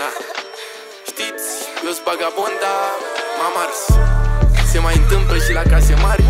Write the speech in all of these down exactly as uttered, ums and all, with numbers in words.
Na. Știți, eu sunt vagabond, dar m-am ars. Se mai întâmplă și la case mari.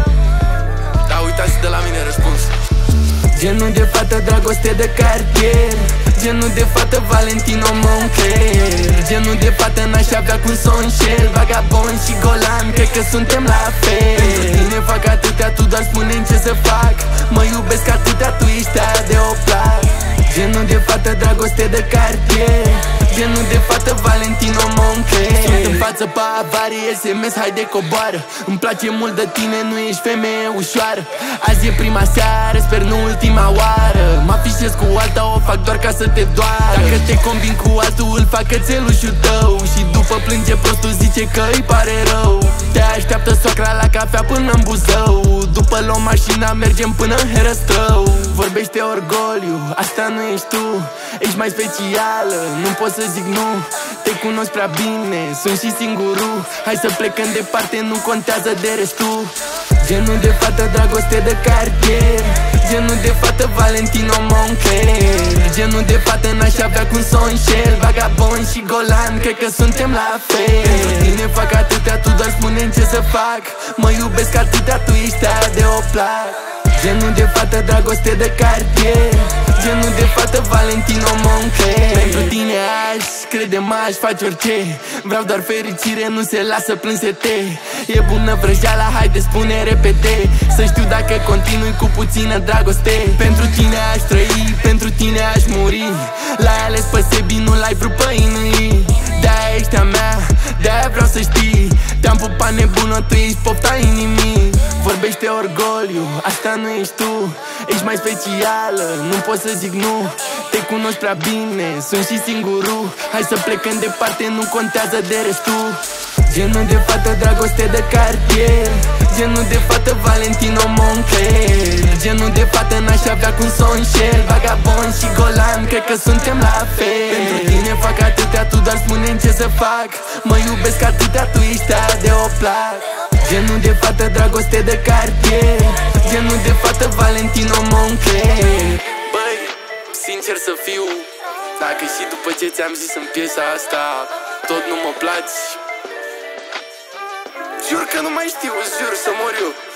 Dar uitați de la mine răspunsul. Genul de fată dragoste de cartier, genul de fată Valentino Moncler, genul de fată n-aș avea cum s-o înșel. Vagabond și golan, cred că suntem la fel. Pentru tine fac atâtea, tu doar spune-mi ce să fac. Mă iubesc atâtea, tu ești aia de o plac. Genul de fată dragoste de cartier, genul de fată Valentino Moncler. Sunt în față pe avarie, S M S, haide coboară. Îmi place mult de tine, nu ești femeie ușoară. Azi e prima seară, sper nu ultima oară. Mă afișez cu alta, o fac doar ca să te doară. Dacă te combin cu altul, îl fac cățelușul tău. Și după plânge prostul, zice că îi pare rău. Te așteaptă soacra la cafea până în Buzău. După luăm mașina, mergem până în Herăstrău. Vorbește orgoliu, asta nu ești tu. Ești mai specială, nu pot să zic nu. Te cunosc prea bine, sunt și singurul. Hai să plecăm departe, nu contează de restul. Genul de fată dragoste de cartier, genul de fată Valentino Moncler, genul de fată n-aș avea cum s-o înșel. Vagabond și golan, cred că suntem la fel. Pentru tine fac atâtea, tu doar spune-mi ce să fac. Mă iubesc atâtea, tu ești aia de o plac. Genul de fată dragoste de cartier, genul de fată Valentino Moncler. Pentru tine aș, crede-mă, aș face orice. Vreau doar fericire, nu se lasă plânsete. E bună vrăjeala, haide spune repede. Să știu dacă continui cu puțină dragoste. Pentru tine aș trăi, pentru tine aș muri. L-ai ales pe Sebi, nu l-ai vrut pe Inui. De-aia ești a mea, de-aia vreau să știi. Te-am pupat nebună, tu ești pofta inimii. Vorbește orgoliu, asta nu ești tu. Ești mai specială, nu pot să zic nu. Te cunosc prea bine, sunt și singurul. Hai să plecăm departe, nu contează de restul. Genul de fată dragoste de cartier, genul de fată Valentino Moncler, genul de fată n-aș avea cum s-o înșel. Vagabond și golan, cred că suntem la fel. Pentru tine fac atâtea, tu doar spune-mi ce să fac. Mă iubesc atâtea, tu ești aia de o plac. Genul de fată dragoste de cartier, genul de fată Valentino Moncler. Băi, sincer să fiu, dacă și după ce ți-am zis în piesa asta tot nu mă placi, jur că nu mai știu, îți jur să mor eu.